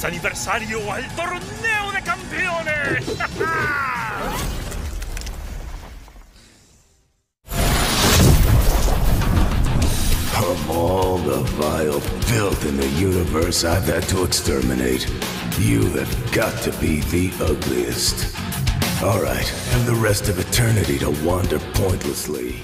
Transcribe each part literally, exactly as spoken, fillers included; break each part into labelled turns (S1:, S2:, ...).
S1: anniversario al torneo de campeones.
S2: Of all the vile filth in the universe I've had to exterminate, you have got to be the ugliest. Alright, and the rest of eternity to wander pointlessly.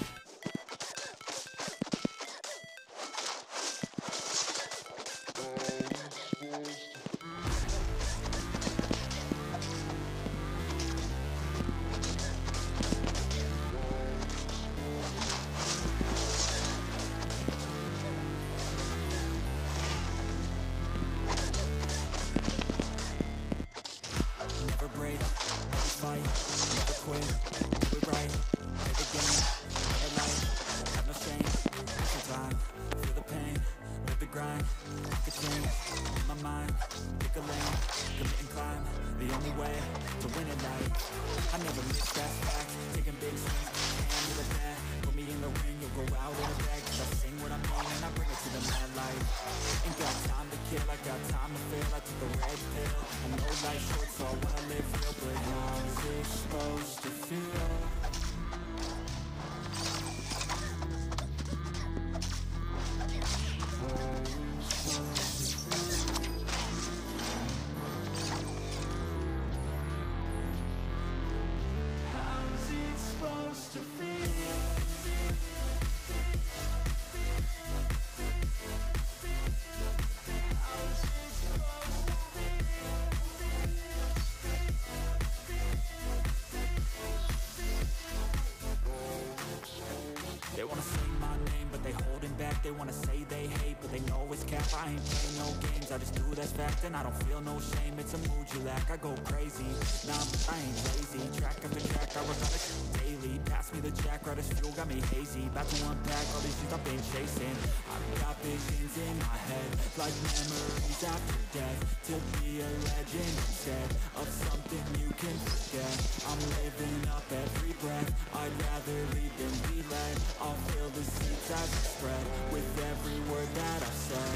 S3: They wanna say my name, but they holding back. They wanna say they hate, but they know it's cap. I ain't playing no games, I just do that's fact. And I don't feel no shame, it's a mood you lack. I go crazy, nah, but I ain't lazy. Track after track, I work on it daily. Pass me the jack, right as fuel, got me hazy. About to unpack all these things I've been chasing. I've got visions in my head, like memories after death. To be a legend instead of something you can forget. I'm living up every breath, I'd rather lead than be led. I'll feel the seeds as it spread with every word that I've said.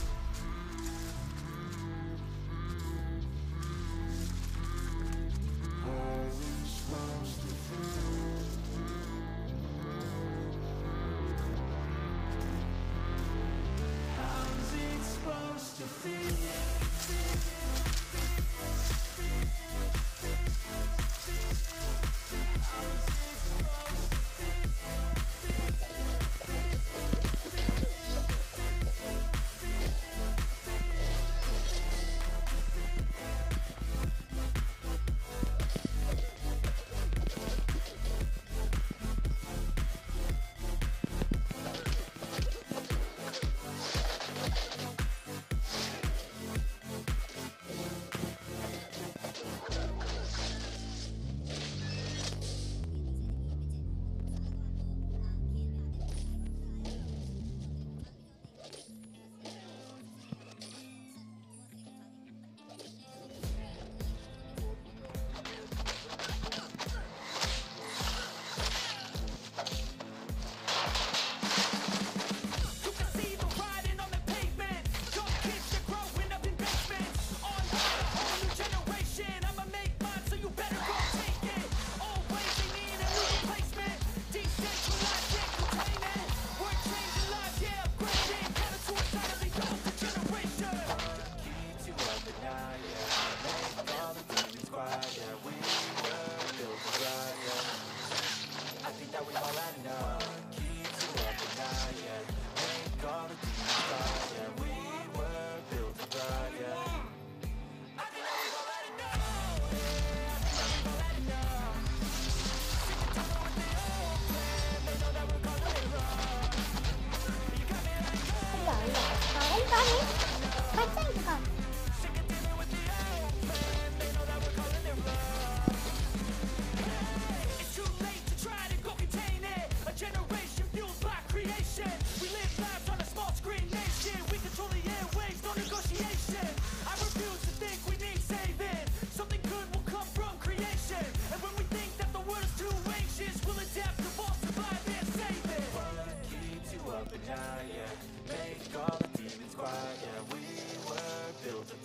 S3: How's it supposed to feel?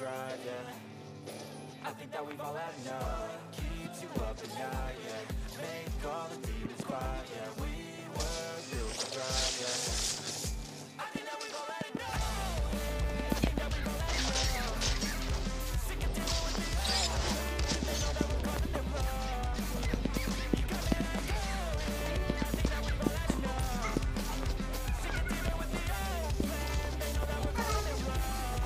S3: thrive, yeah. I think that we've all had enough. Keeps you up at night, yeah. Make all the demons quiet, yeah. We were built to thrive, yeah. I think that we've all had enough. I think that we've all had enough. Sick of dealing with the old man. They know that we're calling it wrong. You got me and I go. I think that we've all had enough. Sick of dealing with the old man. They know that we're calling it wrong.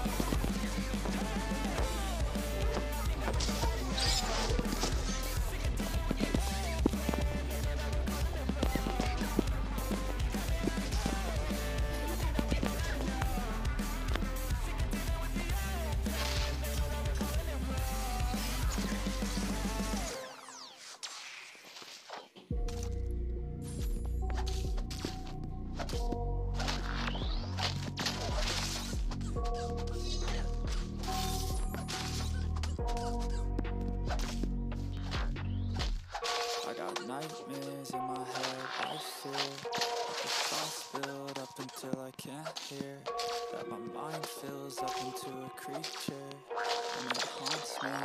S3: I got nightmares in my head, I fear that the thoughts build up until I can't hear, that my mind fills up into a creature, and it haunts me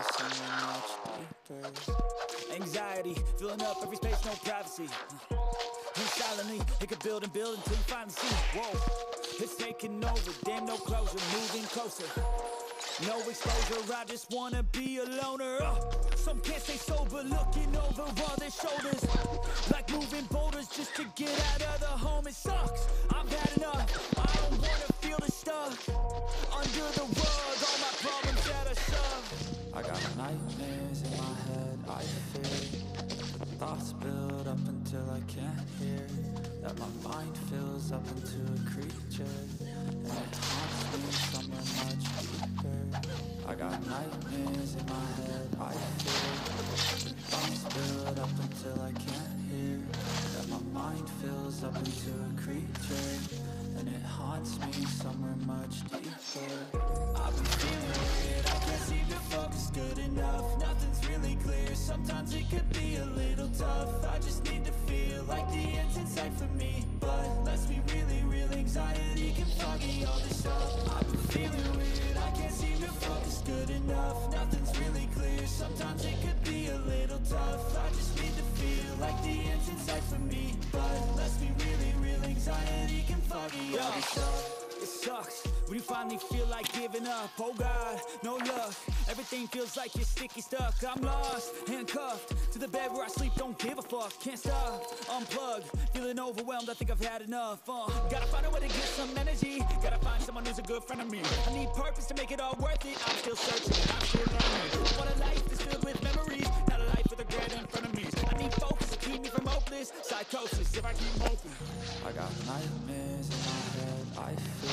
S3: somewhere much deeper. Anxiety, filling up every space, no privacy. And silently, it could build and build until you finally see, whoa, it's taking over, damn no closure, moving closer. No exposure, I just wanna be a loner. uh, Some can't stay sober, looking over all their shoulders, like moving boulders just to get out of the home. It sucks, I've had enough, I don't wanna feel the stuck under the rug, all my problems that I shove. I got nightmares in my head, I fear the thoughts build up until I can't hear, that my mind fills up into a creature, and it haunts me somewhere much deeper. I got nightmares in my head, I fear the thoughts build up until I can't hear, that my mind fills up into a creature, and it haunts me somewhere much deeper. I've been feeling weird, I can't seem to focus good enough. Nothing's really clear, sometimes it could be a little tough. I just need to feel like the end's in sight for me, but let's be really real, anxiety can foggy all this stuff. I've been feeling weird, I can't seem to focus good enough. Nothing's really clear, sometimes it could be a little tough. I just need to feel like the end's in sight for me, but let's be really real, anxiety can foggy all this stuff. It sucks when you finally feel like giving up. Oh God, no luck. Everything feels like you're sticky stuck. I'm lost, handcuffed to the bed where I sleep. Don't give a fuck, can't stop. Unplugged, feeling overwhelmed. I think I've had enough. Uh, gotta find a way to get some energy. Gotta find someone who's a good friend of me. I need purpose to make it all worth it. I'm still searching, I'm still learning. I want a life that's filled with memories, not a life with regret in front of me. I need focus to keep me from hopeless psychosis if I keep hoping. I got nightmares in my head, I feel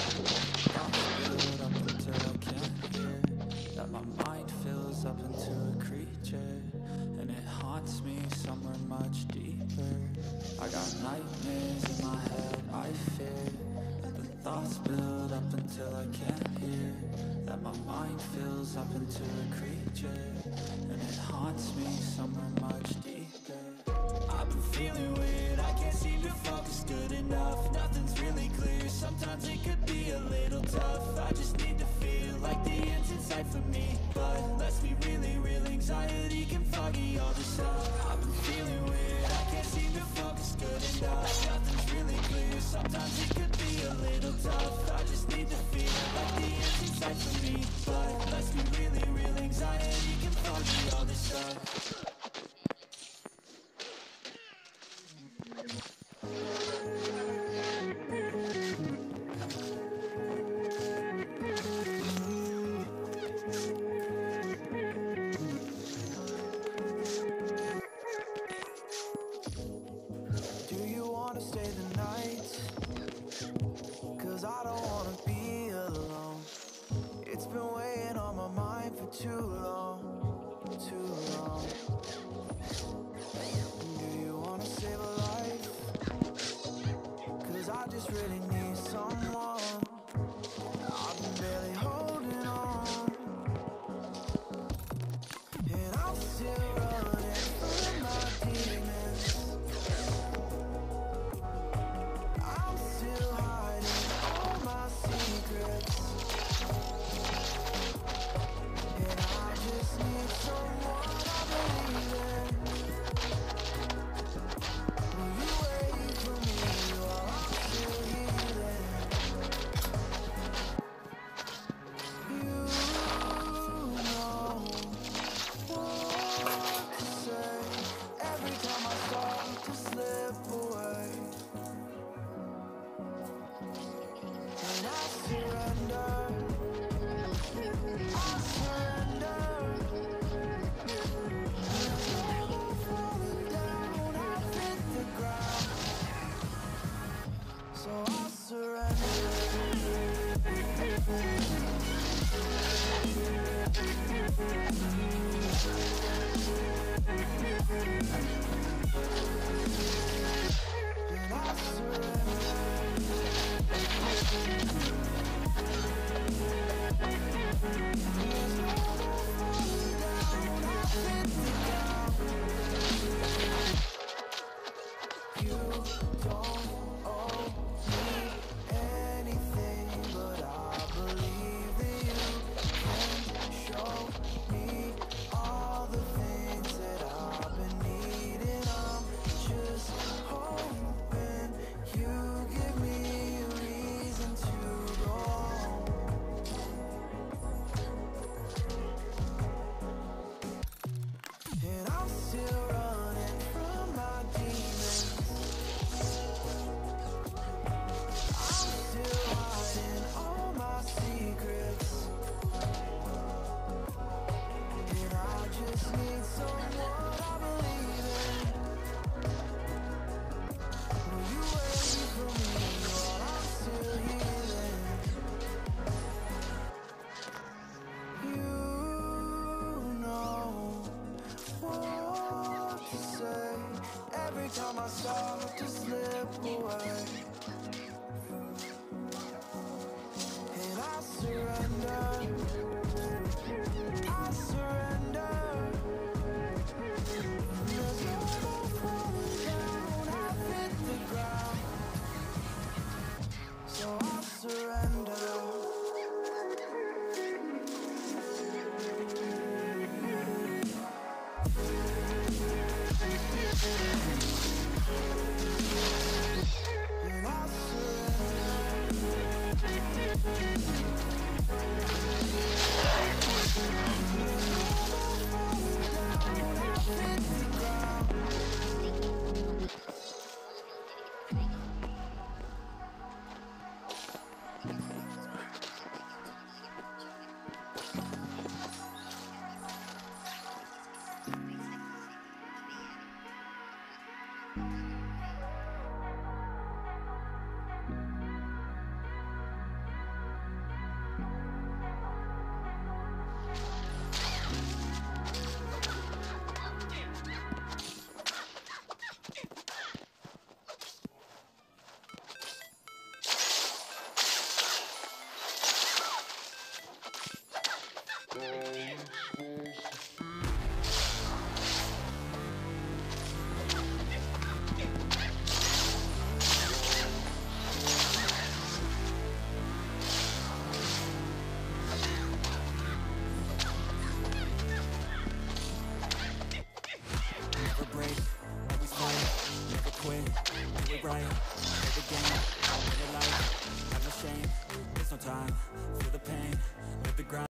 S3: thoughts build up until I can't hear, that my mind fills up into a creature, and it haunts me somewhere much deeper. I got nightmares in my head, I fear that the thoughts build up until I can't hear, that my mind fills up into a creature, and it haunts me somewhere much deeper. I've been feeling weird, I can't seem to focus good enough. Nothing's really clear, sometimes it could be a little tough. I just need to feel like the end's in sight for me, but let's be really real, anxiety can foggy all this stuff. I've been feeling weird, I can't seem to focus good enough. Nothing's really clear, sometimes it could be a little tough. I just need to feel like the end's in sight for me, but let's be really real, anxiety can foggy all this stuff.
S4: Too long, too long. Do you wanna save a life? Cause I just really need someone. I've been barely holding on, and I'm still running from my demons. I'm still hiding all my secrets.